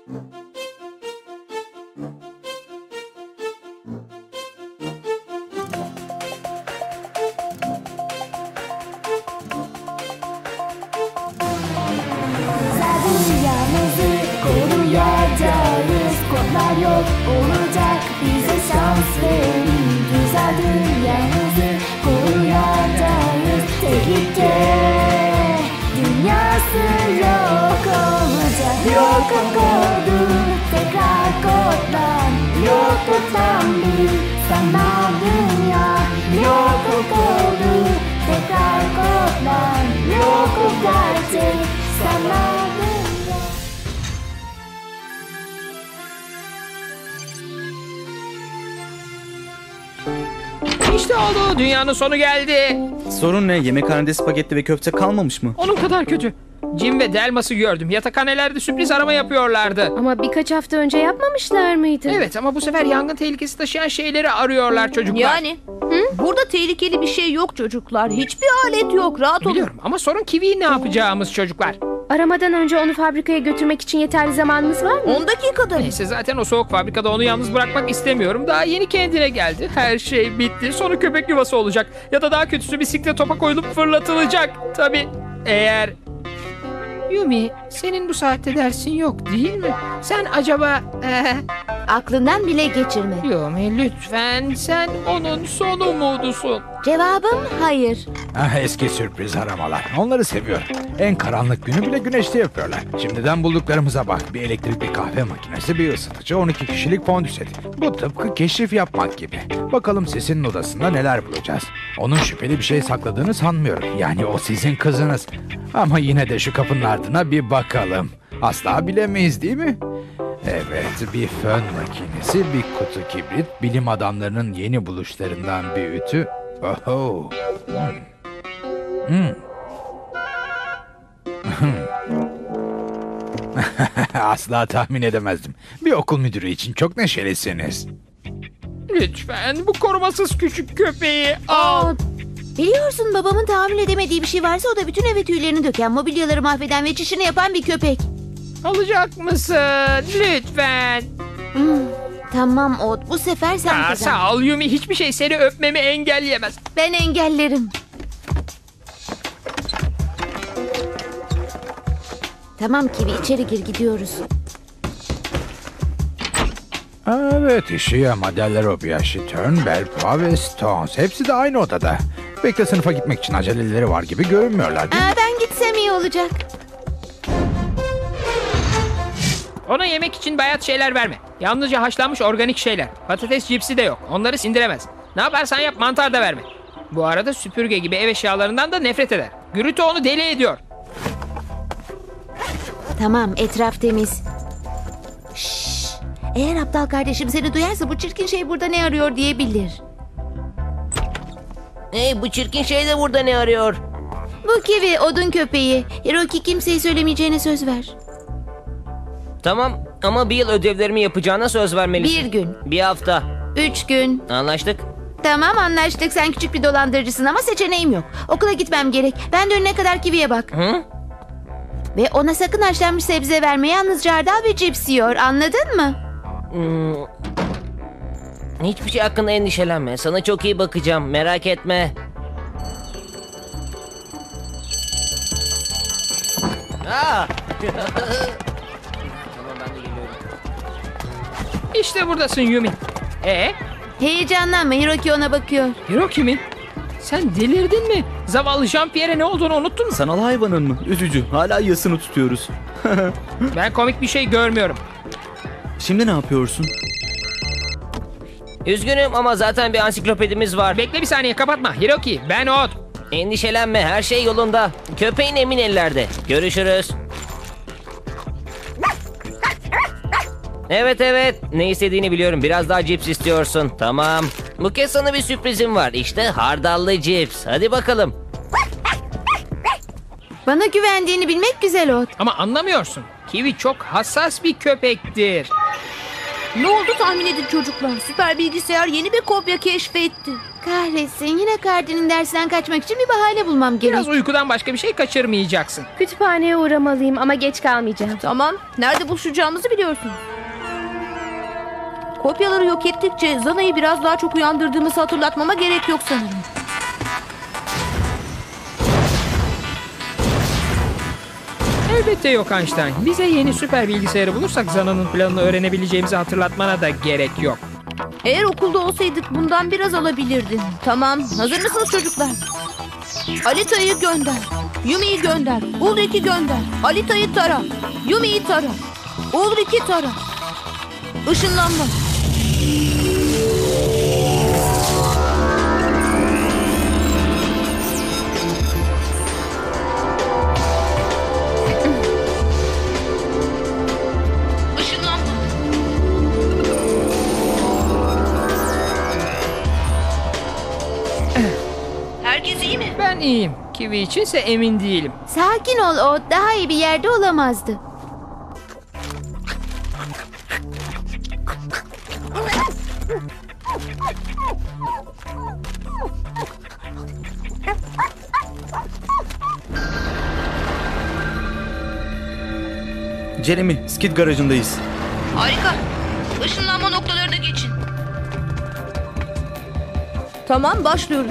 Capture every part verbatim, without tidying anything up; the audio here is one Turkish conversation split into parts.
Dünyamızı koruyacağız. Kodlar yok olacak, bize şans verin. Güzel dünyamızı koruyacağız. Tehlike dünyası yok olacak. Yok oldu tekrar kodlar. Yok kodlan bir sanal dünya. Yok oldu tekrar kodlar. Yok o gerçek sanal dünya. İşte oldu. Dünyanın sonu geldi. Sorun ne? Yemekhanede spagetti ve köfte kalmamış mı? Onun kadar kötü. Jim ve Delmas'ı gördüm. Yatakhanelerde sürpriz arama yapıyorlardı. Ama birkaç hafta önce yapmamışlar mıydı? Evet ama bu sefer yangın tehlikesi taşıyan şeyleri arıyorlar çocuklar. Yani hı? Burada tehlikeli bir şey yok çocuklar. Hiçbir alet yok. Rahat olun. Biliyorum ama sorun Kiwi'yi ne yapacağımız çocuklar. Aramadan önce onu fabrikaya götürmek için yeterli zamanımız var mı? on dakikada. Neyse zaten o soğuk fabrikada onu yalnız bırakmak istemiyorum. Daha yeni kendine geldi. Her şey bitti. Sonu köpek yuvası olacak. Ya da daha kötüsü bisiklet topa koyulup fırlatılacak. Tabii eğer... Yumi, senin bu saatte dersin yok değil mi? Sen acaba... Ee... Aklından bile geçirme. Yumi lütfen, sen onun son umudusun. Cevabım hayır. Ah, eski sürpriz aramalar. Onları seviyorum. En karanlık günü bile güneşte yapıyorlar. Şimdiden bulduklarımıza bak. Bir elektrikli kahve makinesi, bir ısıtıcı, on iki kişilik fondü seti. Bu tıpkı keşif yapmak gibi. Bakalım Sisi'nin odasında neler bulacağız. Onun şüpheli bir şey sakladığını sanmıyorum. Yani o sizin kızınız. Ama yine de şu kapının ardına bir bakalım. Asla bilemeyiz değil mi? Evet, bir fön makinesi, bir kutu kibrit, bilim adamlarının yeni buluşlarından bir ütü. Oho. Hmm. Hmm. Asla tahmin edemezdim. Bir okul müdürü için çok neşelisiniz. Lütfen bu korumasız küçük köpeği al. Biliyorsun babamın tahammül edemediği bir şey varsa o da bütün ev tüylerini döken, mobilyaları mahveden ve çişini yapan bir köpek. Alacak mısın? Lütfen. Hmm. Tamam Ot, bu sefer sen Aa, kazan. sağ ol Yumi. Hiçbir şey seni öpmemi engelleyemez. Ben engellerim. Tamam Kiwi, içeri gir, gidiyoruz. Evet, Ishii, Madella, Obayashi, Turn, Belpa ve Stones. Hepsi de aynı odada. Pek de sınıfa gitmek için aceleleri var gibi görünmüyorlar değil mi? Aa, ben gitsem iyi olacak. Ona yemek için bayat şeyler verme. Yalnızca haşlanmış organik şeyler. Patates cipsi de yok. Onları sindiremez. Ne yaparsan yap mantar da verme. Bu arada süpürge gibi ev eşyalarından da nefret eder. Gürültü onu deli ediyor. Tamam, etraf temiz. Şşş. Eğer aptal kardeşim seni duyarsa bu çirkin şey burada ne arıyor diyebilir. Hey, bu çirkin şey de burada ne arıyor? Bu Kiwi, odun köpeği. Hiroki kimseye söylemeyeceğine söz ver. Tamam ama bir yıl ödevlerimi yapacağına söz vermelisin. Bir gün. Bir hafta. Üç gün. Anlaştık. Tamam anlaştık, sen küçük bir dolandırıcısın ama seçeneğim yok. Okula gitmem gerek. Ben dönene kadar Kiwi'ye bak. Hı? Ve ona sakın haşlanmış sebze verme. Yalnızca hardal ve cips yiyor. Anladın mı? Hmm. Hiçbir şey hakkında endişelenme. Sana çok iyi bakacağım. Merak etme. Aa! Tamam, ben de geliyorum. İşte buradasın Yumi. Ee? Heyecanlanma, Hiroki ona bakıyor. Hiroki mi? Sen delirdin mi? Zavallı Jean-Pierre'e ne olduğunu unuttun mu? Sanal hayvanın mı? Üzücü. Hala yasını tutuyoruz. Ben komik bir şey görmüyorum. Şimdi ne yapıyorsun? Üzgünüm ama zaten bir ansiklopedimiz var. Bekle bir saniye, kapatma. Hiroki, ben Ot. Endişelenme, her şey yolunda. Köpeğin emin ellerde. Görüşürüz. Evet evet, ne istediğini biliyorum. Biraz daha cips istiyorsun. Tamam. Bu kez sana bir sürprizim var. İşte hardallı cips. Hadi bakalım. Bana güvendiğini bilmek güzel Ot. Ama anlamıyorsun. Kiwi çok hassas bir köpektir. Ne oldu tahmin edin çocuklar. Süper bilgisayar yeni bir kopya keşfetti. Kahretsin, yine Cardi'nin dersinden kaçmak için bir bahane bulmam gerek. Biraz uykudan başka bir şey kaçırmayacaksın. Kütüphaneye uğramalıyım ama geç kalmayacağım. Tamam, nerede buluşacağımızı biliyorsun. Kopyaları yok ettikçe Zana'yı biraz daha çok uyandırdığımızı hatırlatmama gerek yok sanırım. Elbette yok Einstein. Bize yeni süper bilgisayarı bulursak Zana'nın planını öğrenebileceğimizi hatırlatmana da gerek yok. Eğer okulda olsaydık bundan biraz alabilirdin. Tamam, hazır mısınız çocuklar? Alita'yı gönder. Yumi'yi gönder. Ulrich'i gönder. Alita'yı tara. Yumi'yi tara. Ulrich'i tara. Işınlanma. Herkes iyi mi? Ben iyiyim. Kiwi içinse emin değilim. Sakin ol, o daha iyi bir yerde olamazdı. Jeremy, skid garajındayız. Harika. Işınlanma noktalarına geçin. Tamam, başlıyoruz.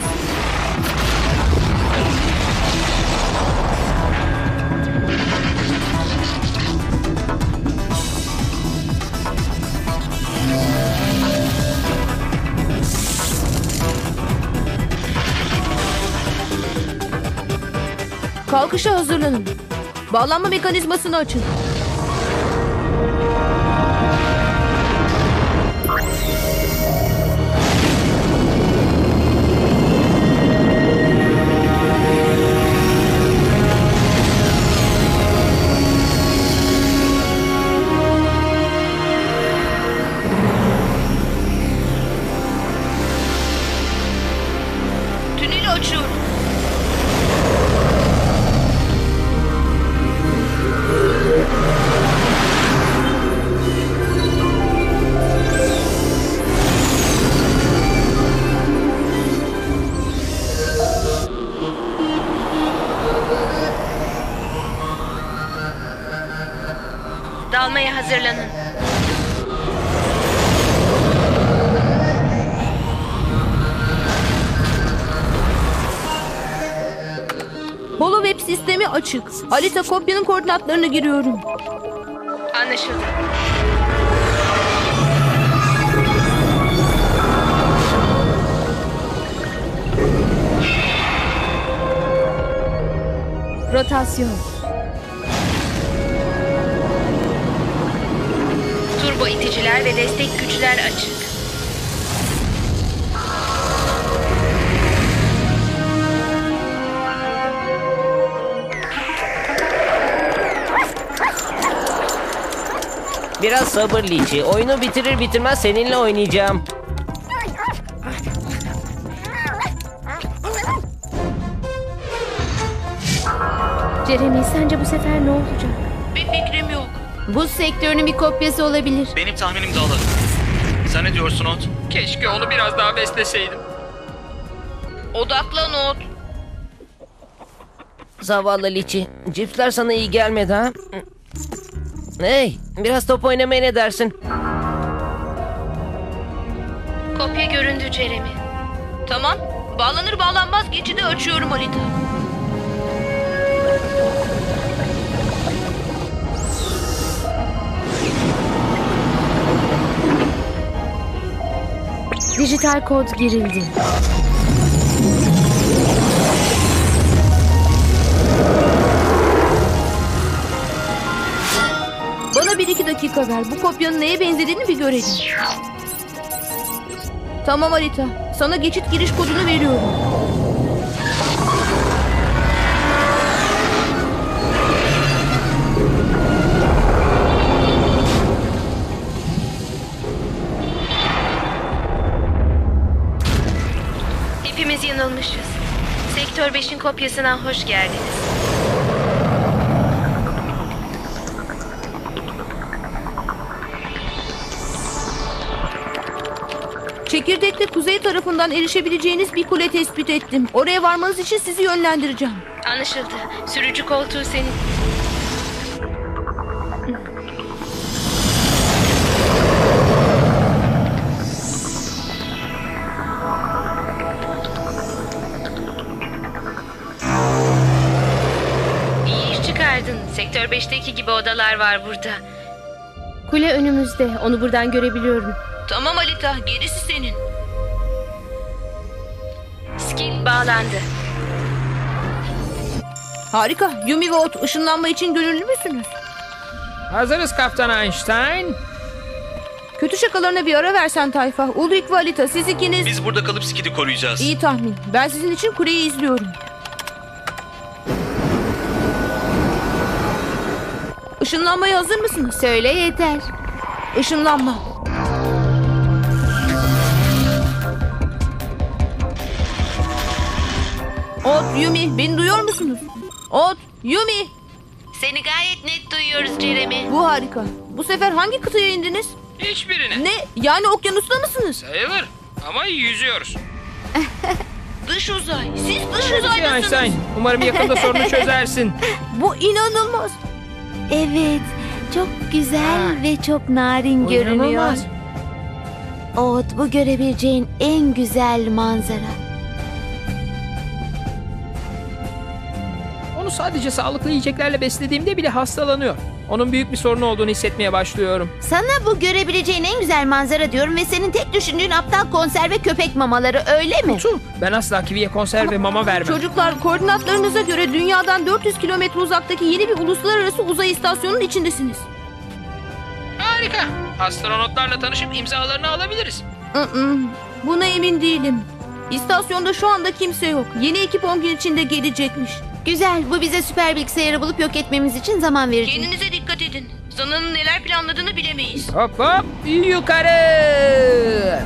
Kalkışa hazırlanın. Bağlanma mekanizmasını açın. Tüneli açıyorum. Dalmaya hazırlanın. Holo web sistemi açık. Alita kopyanın koordinatlarını giriyorum. Anlaşıldı. Rotasyon. Turbo iticiler ve destek güçler açık. Biraz sabır Lichi. Oyunu bitirir bitirmez seninle oynayacağım. Jeremy, sence bu sefer ne olacak? Bir fikrim yok. Buz sektörünün bir kopyası olabilir. Benim tahminim doğru. Sen ne diyorsun Ot? Keşke onu biraz daha besleseydim. Odaklan Ot. Zavallı Lichi. Cipsler sana iyi gelmedi ha? Hey, biraz top oynamaya ne dersin? Kopya göründü Jeremy. Tamam. Bağlanır bağlanmaz geçidi açıyorum Alita. Dijital kod girildi. Bana bir iki dakika ver. Bu kopyanın neye benzediğini bir görelim. Tamam Alita. Sana geçit giriş kodunu veriyorum. Hepimiz yanılmışız. Sektör beşin kopyasına hoş geldiniz. Çekirdek'te kuzey tarafından erişebileceğiniz bir kule tespit ettim. Oraya varmanız için sizi yönlendireceğim. Anlaşıldı. Sürücü koltuğu senin. İyi iş çıkardın. Sektör beşteki gibi odalar var burada. Kule önümüzde. Onu buradan görebiliyorum. Tamam Alita, gerisi senin. Skill bağlandı. Harika. Yumi ve Ot, ışınlanma için gönüllü müsünüz? Hazırız Kaptan Einstein. Kötü şakalarına bir ara versen tayfa. Ulrich ve Alita, siz ikiniz... Biz burada kalıp Skid'i koruyacağız. İyi tahmin. Ben sizin için kuleyi izliyorum. Işınlanmaya hazır mısınız? Söyle yeter. Işınlanma. Ot, Yumi, beni duyuyor musunuz? Ot, Yumi. Seni gayet net duyuyoruz Jeremy. Bu harika. Bu sefer hangi kıtaya indiniz? Hiçbirine. Ne? Yani okyanusta mısınız? Sayılır ama yüzüyoruz. Dış uzay. Siz dış Peki uzaydasınız. Einstein, umarım yakında sorunu çözersin. Bu inanılmaz. Evet, çok güzel ve çok narin görünüyor. İnanılmaz. Ot, bu görebileceğin en güzel manzara. Onu sadece sağlıklı yiyeceklerle beslediğimde bile hastalanıyor. Onun büyük bir sorun olduğunu hissetmeye başlıyorum. Sana bu görebileceğin en güzel manzara diyorum ve senin tek düşündüğün aptal konserve köpek mamaları, öyle mi? Tuh, ben asla kiviye konserve mama vermem. Çocuklar, koordinatlarınıza göre dünyadan dört yüz kilometre uzaktaki yeni bir uluslararası uzay istasyonunun içindesiniz. Harika. Astronotlarla tanışıp imzalarını alabiliriz. I-ı, Buna emin değilim. İstasyonda şu anda kimse yok. Yeni ekip on gün içinde gelecekmiş. Güzel, bu bize süper bilgisayarı bulup yok etmemiz için zaman verecek. Kendinize dikkat edin. Zana'nın neler planladığını bilemeyiz. Hop hop yukarı.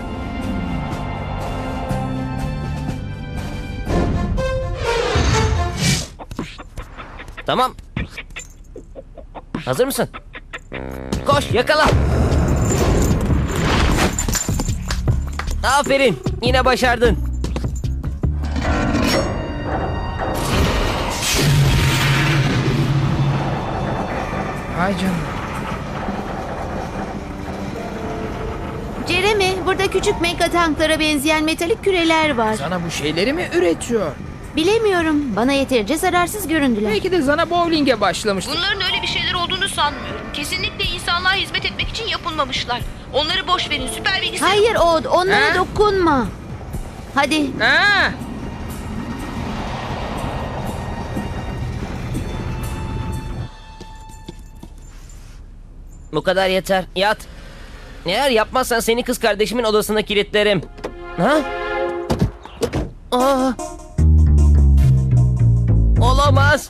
Tamam. Hazır mısın? Koş yakala. Aferin. Yine başardın. Ay canım. Jeremy, burada küçük mega tanklara benzeyen metalik küreler var. Sana bu şeyleri mi üretiyor? Bilemiyorum, bana yeterince zararsız göründüler. Belki de Zana bowling'e başlamıştır. Bunların öyle bir şeyler olduğunu sanmıyorum. Kesinlikle insanlığa hizmet etmek için yapılmamışlar. Onları boş verin. Süper bilgisayar... Hayır Od, onlara Ha? dokunma. Hadi. Ha? Bu kadar yeter. Yat. Eğer yapmazsan seni kız kardeşimin odasına kilitlerim. Ha? Aa. Olamaz.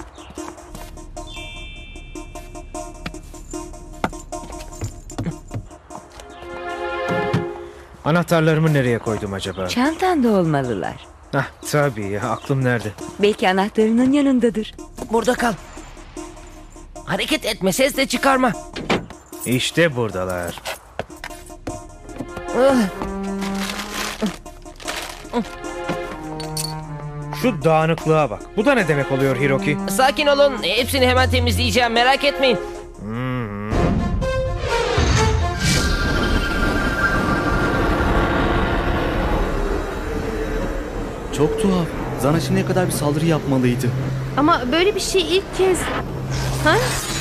Anahtarlarımı nereye koydum acaba? Çantanda olmalılar. Hah, tabii ya, aklım nerede? Belki anahtarının yanındadır. Burada kal. Hareket etme, ses de çıkarma. İşte buradalar. Şu dağınıklığa bak. Bu da ne demek oluyor Hiroki? Sakin olun. Hepsini hemen temizleyeceğim. Merak etmeyin. Çok tuhaf. Zana şimdiye kadar bir saldırı yapmalıydı. Ama böyle bir şey ilk kez... Ha?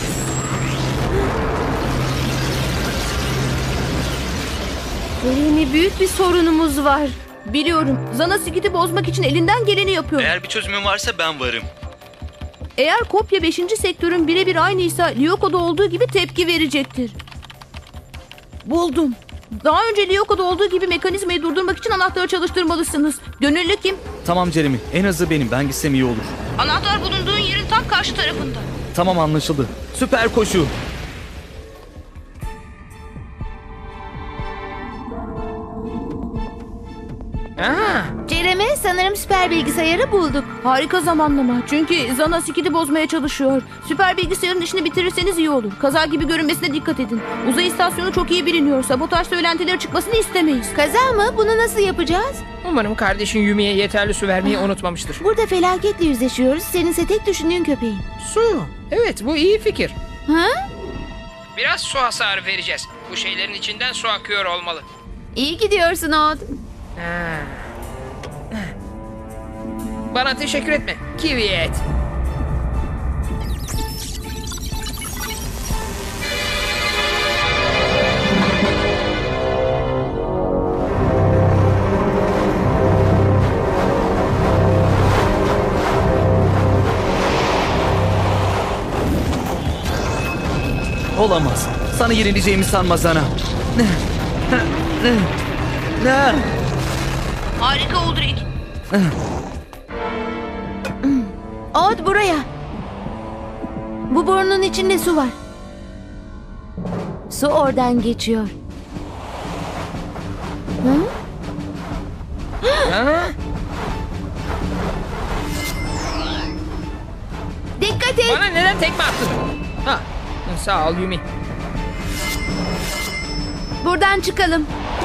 Jeremy, büyük bir sorunumuz var. Biliyorum. Zana Skid'i bozmak için elinden geleni yapıyor. Eğer bir çözümün varsa ben varım. Eğer kopya beşinci sektörün birebir aynıysa Lyoko'da olduğu gibi tepki verecektir. Buldum. Daha önce Lyoko'da olduğu gibi mekanizmayı durdurmak için anahtarı çalıştırmalısınız. Gönüllü kim? Tamam Jeremy, en azı benim. Ben gitsem iyi olur. Anahtar bulunduğun yerin tam karşı tarafında. Tamam, anlaşıldı. Süper koşu. Aha. Jeremy, sanırım süper süper bilgisayarı bulduk. Harika zamanlama. Çünkü Zana Skid'i bozmaya çalışıyor. Süper bilgisayarın işini bitirirseniz iyi olur. Kaza gibi görünmesine dikkat edin. Uzay istasyonu çok iyi biliniyor. Sabotaj söylentileri çıkmasını istemeyiz. Kaza mı? Bunu nasıl yapacağız? Umarım kardeşin Yumi'ye yeterli su vermeyi unutmamıştır. Burada felaketle yüzleşiyoruz. Seninse tek düşündüğün köpeğin. Su. Evet, bu iyi fikir. Ha? Biraz su hasarı vereceğiz. Bu şeylerin içinden su akıyor olmalı. İyi gidiyorsun Od. Ha. Bana teşekkür etme. Kiwi'ye et. Olamaz. Sana yenileceğimi sanma Zana. Harika Ulrich. Od buraya. Bu borunun içinde su var. Su oradan geçiyor. Hı? Ha? Dikkat et. Bana neden tekme attın? Ha. Sağ ol Yumi. Buradan çıkalım.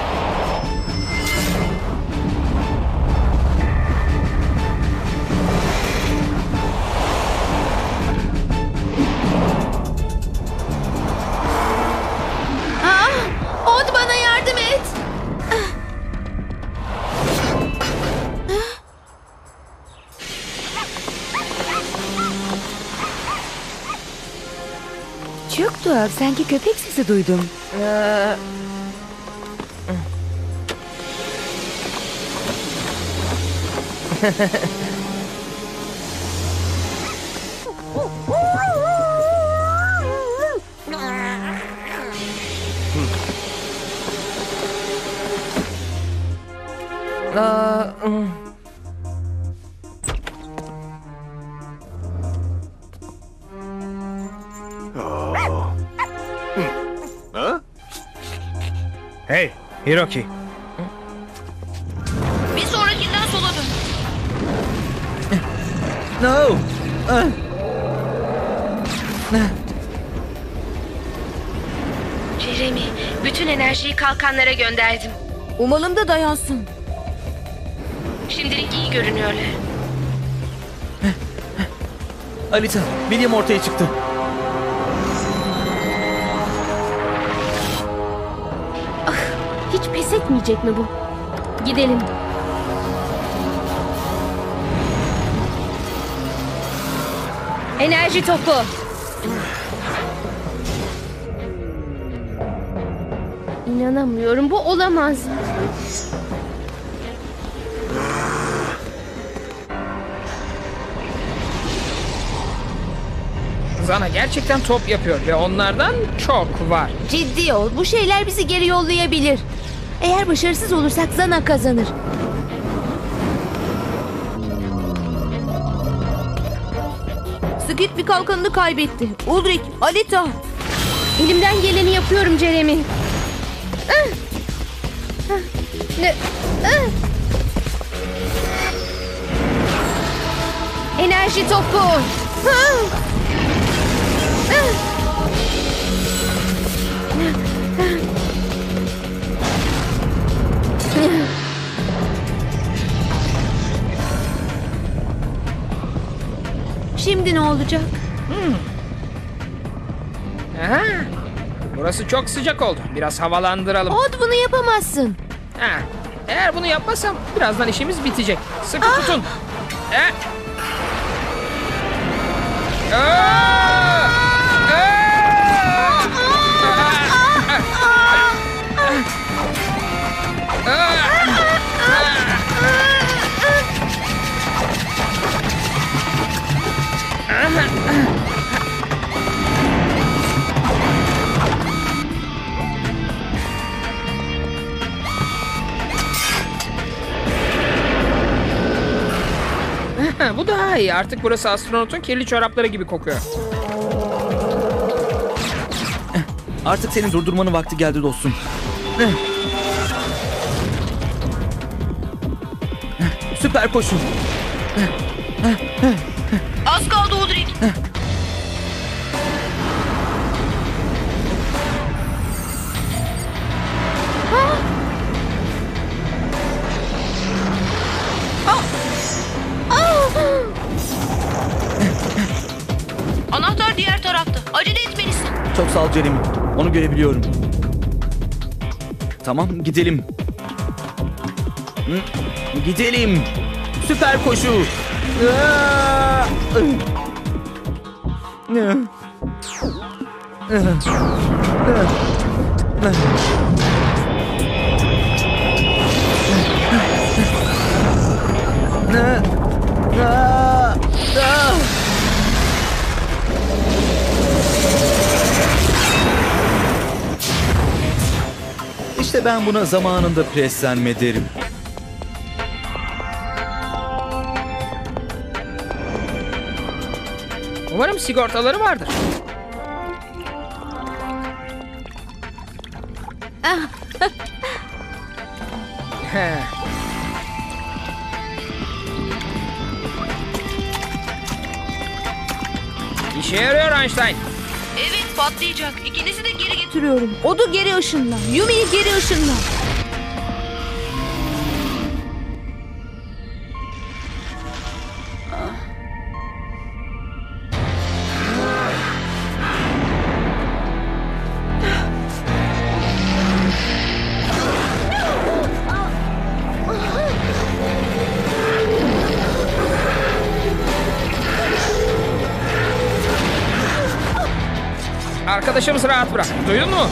Ah, Od bana yardım et. Çok tuhaf. Sanki köpek sesi duydum. Aa, ım. Hey Hiroki. Bir sonrakinden sola dön. No. Jeremy, bütün enerjiyi kalkanlara gönderdim. Umalım da dayansın. Şimdilik iyi görünüyorlar. Alita, William ortaya çıktı. Hiç pes etmeyecek mi bu? Gidelim. Enerji topu. İnanamıyorum, bu olamaz. Zana gerçekten top yapıyor ve onlardan çok var. Ciddi ol. Bu şeyler bizi geri yollayabilir. Eğer başarısız olursak Zana kazanır. Skid bir kalkanını kaybetti. Ulrich, Alita. Elimden geleni yapıyorum Jeremy. Ah! Ah! Ne? Ah! Enerji topu. Ah! Ah! Şimdi ne olacak? Aha. Burası çok sıcak oldu. Biraz havalandıralım. Od bunu yapamazsın. Ha. Eğer bunu yapmazsam birazdan işimiz bitecek. Sıkı Ah! tutun. Eh. Aa! Aa! Bu daha iyi. Artık burası astronotun kirli çorapları gibi kokuyor. Artık seni durdurmanın vakti geldi dostum. Süper koşu. Az kaldı Ulrik. Anahtar diğer tarafta. Acele etmelisin. Çok sağ ol Jeremy. Onu görebiliyorum. Tamam gidelim. Hı, gidelim. Süper koşu. Aa! İşte ben buna zamanında preslenme derim. Umarım sigortaları vardır. Heh. İşe yarıyor Einstein. Evet, patlayacak. İkinizi de geri getiriyorum. Odu geri ışınla. Yumi'yi geri ışınla. Arkadaşımızı rahat bırak. Duydun mu?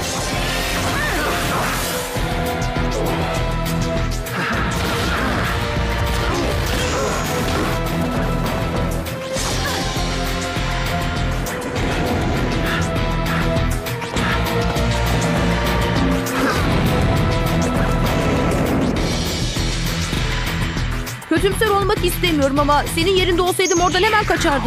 Kötümser olmak istemiyorum ama senin yerinde olsaydım oradan hemen kaçardım.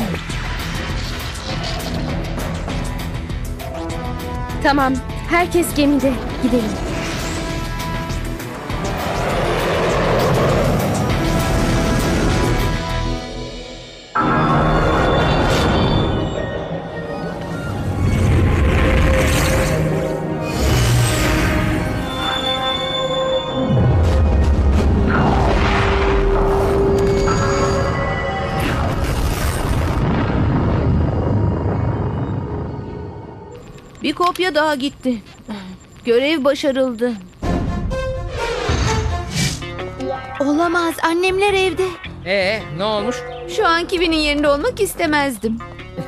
Tamam, herkes gemide. Gidelim. Bir kopya daha gitti. Görev başarıldı. Olamaz, annemler evde. Ee, ne olmuş? Şu an Kiwi'nin yerinde olmak istemezdim.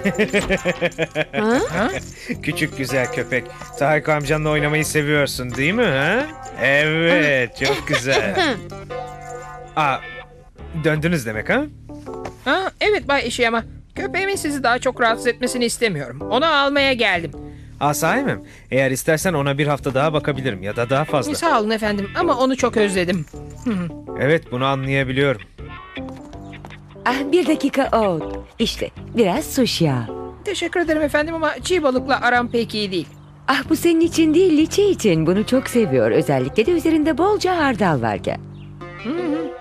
Ha? Ha? Küçük güzel köpek. Tarık amcanla oynamayı seviyorsun değil mi? Ha? Evet, çok güzel. Aa, döndünüz demek ha? Ha, evet Bay Ishiyama. Köpeğimin sizi daha çok rahatsız etmesini istemiyorum. Onu almaya geldim. Aa, sahi mi? Eğer istersen ona bir hafta daha bakabilirim ya da daha fazla. Sağ olun efendim ama onu çok özledim. Evet, bunu anlayabiliyorum. Ah, bir dakika o. İşte biraz sushi al. Teşekkür ederim efendim ama çiğ balıkla aram pek iyi değil. Ah, bu senin için değil, Liçi için. Bunu çok seviyor. Özellikle de üzerinde bolca hardal varken. Hı hı.